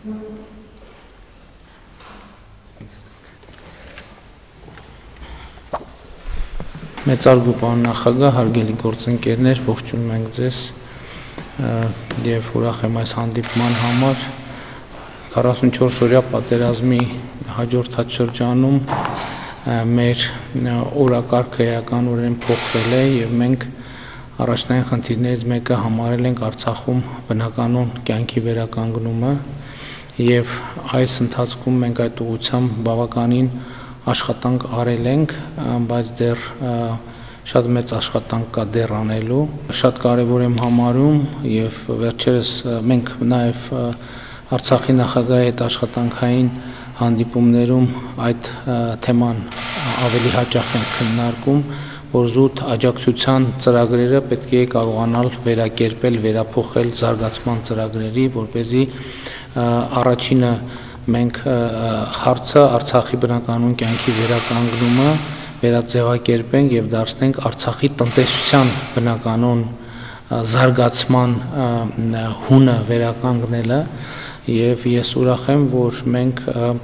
Մեծարգո պարոն նախագահ, հարգելի գործընկերներ, ողջունում ենք ձեզ եւ ուրախ եմ այս հանդիպման համար 44-օրյա պատերազմի հաջորդած շրջանում մեր օրակարգը էականորեն փոխվել է եւ մենք առաջնային խնդիրներից մեկը համարել ենք Արցախում բնականոն կյանքի վերականգնումը եւ այս ընթացքում մենք այդ ուղղությամբ բավականին աշխատանք արել ենք, բայց դեռ շատ մեծ աշխատանք կա դեռ անելու։ Շատ կարևոր եմ համարում եւ վերջերս մենք նաեւ Արցախի նախագահի հետ աշխատանքային հանդիպումներում այդ թեման ավելի հաճախ ենք քննարկում, որ զուտ աջակցության ծրագրերը պետք է կարողանալ վերակերպել, վերափոխել զարգացման ծրագրերի, որպեսզի առաջինը մենք հարցը Արցախի բնականոն կյանքի վերականգնումը վերաձևակերպենք եւ դարձնենք Արցախի տնտեսության բնականոն զարգացման հունը վերականգնելը եւ ես ուրախ եմ, որ մենք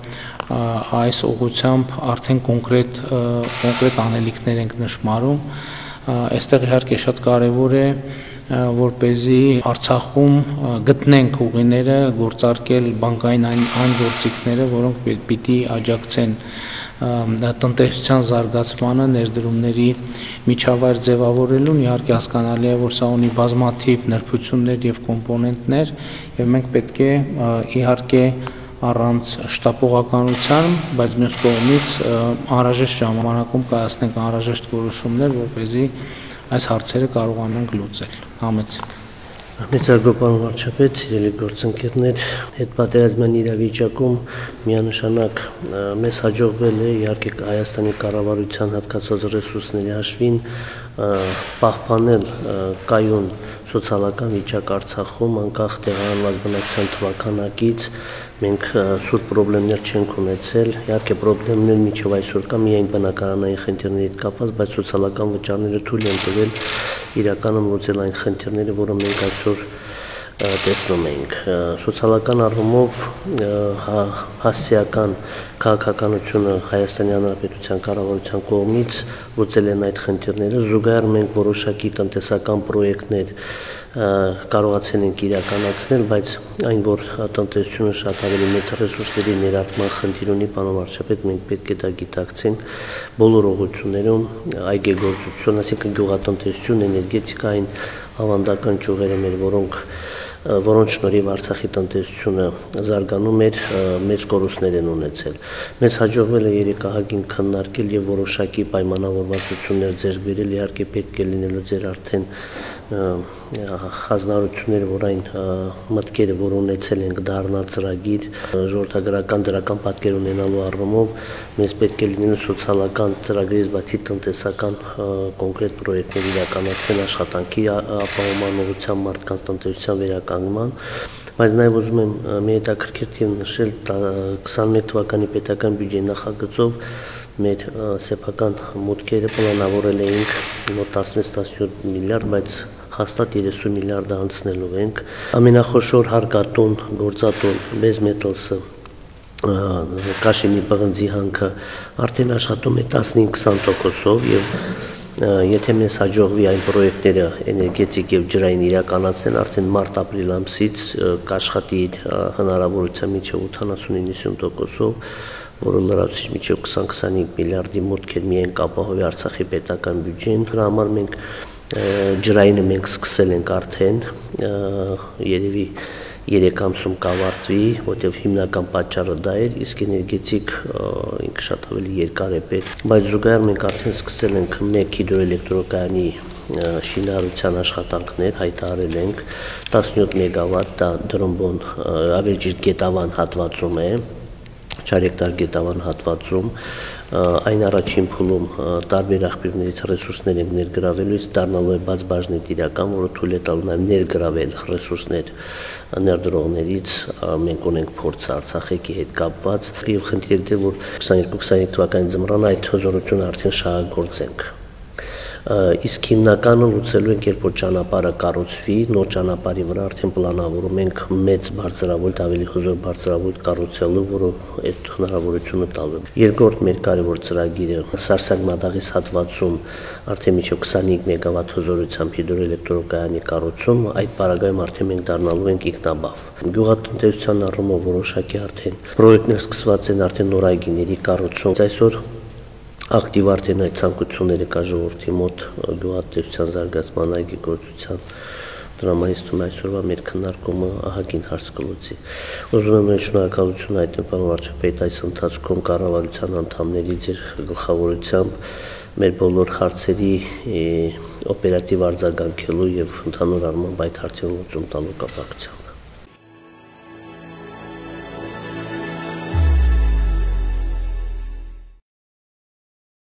այս ուղղությամբ արդեն կոնկրետ անելիքներ ենք նշмарում, այստեղ իհարկե շատ կարեւոր է որպեսզի Արցախում գտնենք ուղիները գործարկել բանկային այն գործիքները, որոնք պիտի աջակցեն տնտեսության զարգացմանը, ներդրումների միջավայր ձևավորելուն, իհարկե հասկանալի է, որ սա ունի բազմաթիվ նրբություններ եւ կոմպոնենտներ, եւ մենք պետք է իհարկե առանց շտապողականության, բայց մյուս կողմից անհրաժեշտ ժամանակում կայացնենք անհրաժեշտ որոշումներ, որպեսզի այս հարցերը կարողանանք լուծել։ Համեցեք։ Մեծարգո պարոն վարչապետ, սիրելի գործընկերներ, հետպատերազմյան իրավիճակում միանշանակ մեզ հաջողվել է իհարկե Հայաստանի կառավարության հատկացված ռեսուրսների հաշվին պահպանել կայուն սոցիալական վիճակ Արցախում, անկախ տեղահանված բնակչության թվականակից մենք սուր պրոբլեմներ չենք ունեցել, իհարկե պրոբլեմներ մինչև այսօր կա միայն բնակարանային խնդիրների հետ կապված, բայց սոցիալական վճարները թույլ են տվել իրականում լուծել այն խնդիրները, որը մենք այսօր տեսնում ենք։ Սոցիալական առումով հասցեական քաղաքականությունը Հայաստանի Հանրապետության կառավարության կողմից լուծել են այդ խնդիրները, զուգահեռ մենք որոշակի տնտեսական պրոյեկտներ կարողացել ենք իրականացնել, բայց այն, որ տնտեսությունը շատ ավելի մեծ ռեսուրսների ներարկման խնդիր ունի, պարոն վարչապետ, մենք պետք է դա գիտակցենք բոլոր ուղղություններում, այգեգործություն, այսինքն գյուղատնտեսություն, էներգետիկային ավանդական ճյուղերը մեր, որոնց շնորհիվ Արցախի տնտեսությունը զարգանում էր, մեծ կորուստներ են ունեցել։ Մեզ հաջողվել է երեքահագին քննարկել եւ որոշակի պայմանավորվածություններ ձեռք բերել, իհարկե պետք է լինելու ձեր արդեն հանձնարարությունները, որ այն մտքերը, որ ունեցել ենք դառնա ծրագիր, ժողովրդագրական դրական պատկեր ունենալու առումով մեզ պետք է լինելու սոցիալական ծրագրից բացի տնտեսական կոնկրետ պրոյեկտներ իրականացնել աշխատանքի ապահովման ուղղությամբ մարդկանց տնտեսության վերականգնման, բայց նաև ուզում եմ մի հետաքրքիր թիվ նշել 21 թվականի պետական բյուջեի նախագծով մեր սեփական մուտքերը պլանավորել էինք մոտ 16-17 միլիարդ, բայց հաստատ 30 միլիարդ անցնելու ենք։ Ամենախոշոր հարկատուն, գործատուն Base Metals-ը Կաշինի պղնձի հանքը արդեն աշխատում է 15-20%-ով եւ եթե մեզ հաջողվի այն պրոյեկտները էներգետիկ եւ ջրային իրականացնել, արդեն մարտ-ապրիլ ամսից կաշխատի հնարավորության միջև 80-90%-ով, որը լրացուցիչ միջև 20-25 միլիարդի մուտքեր միայն կապահովի Արցախի պետական բյուջեն։ Դրա համար մենք ջրայինը մենք սկսել ենք արդեն, երևի 3 ամսում կավարտվի, որտեղ հիմնական պատճառը դա էր, իսկ էներգետիկ ինքը շատ ավելի երկար է պետք, բայց զուգահեռ մենք արդեն սկսել ենք 1 հիդրոէլեկտրակայանի շինարարության աշխատանքներ, հայտարարել ենք 17 մեգավատ, դա Դրոմբոն, ավելի ճիշտ Գետավան հատվածում է, Չարեկտար Գետավան հատվածում, այն առաջին փուլում տարբեր աղբյուրներից ռեսուրսներ ենք ներգրավելու, իսկ դառնալու է բաց բաժնետ իրական, որը թույլ է տալու նաև ներգրավել ռեսուրսներ ներդրողներից, մենք ունենք փորձ Արցախի հետ կապված եւ խնդիրը դե որ 22-23 թվականի ձմռան այդ հզորությունը արդեն շահագործենք։ Իսկ հիմնականը լուծելու ենք, երբ որ ճանապարհը կառուցվի, նոր ճանապարհի վրա արդեն պլանավորում ենք մեծ բարձրավույթ, ավելի հզոր բարձրավույթ կառուցելու, որը այդ հնարավորությունը տալու է։ Երկրորդ մեր կարևոր ծրագիրը Սարսակ-Մադաղիս հատվածում արդեն մինչև 25 մեգավատ հզորությամբ հիդրոէլեկտրակայանի կառուցում, այդ պարագայում արդեն մենք դառնալու ենք ինքնաբավ։ Գյուղատնտեսության առումով որոշակի արդեն պրոյեկտներ սկսված են, արդեն նոր այգիների կառուցում։ Այսօր ակտիվ արդեն այդ ցանկությունները կա ժողովրդի մոտ գյուղատնտեսության զարգացման այգեգործության դրամայստում այսօրվա մեր քննարկումը ահագին հարց կլուծի։ Ուզում եմ շնորհակալություն հայտնել պարոն վարչապետ այս ընթացքում կառավարության անդամների ձեր գլխավորությամբ մեր բոլոր հարցերի օպերատիվ արձագանքելու եւ ընդհանուր առմամբ այդ հարցերին լուծում տալու կապակցությամբ։